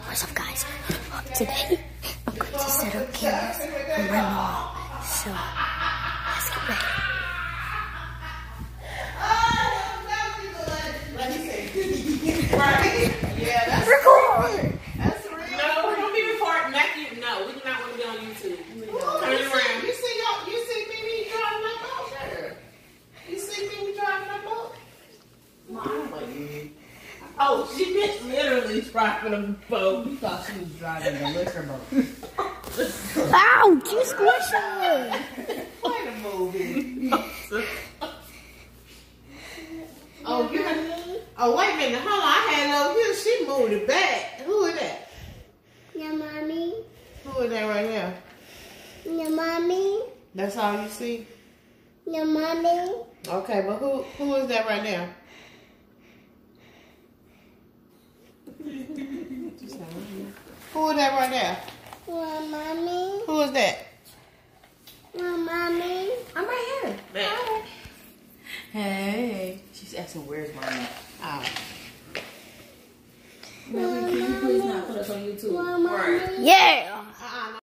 What's up, guys? Today I'm going to set up cameras on my mom. So let's get ready. Yeah, that's record. That's real. No, don't be recording. Matthew, no, we do not want to be on YouTube. Turn it around. You see Mimi driving that boat there? You see Mimi driving that boat? Oh, she did literally driving a boat. You thought she was driving the liquor boat. Ouch, you squished her. Wait a movie. Oh, wait a minute. Hold on. I had it over here. She moved it back. Who is that? Your mommy. Who is that right there? Your mommy. That's all you see? Your mommy. Okay, but who is that right there? Who is that right there? Your mommy. Who is that? Your mommy. I'm right here. Hi. Hey. She's asking, where's mommy? Oh. Can you please not put us on YouTube? Your mommy. Yeah.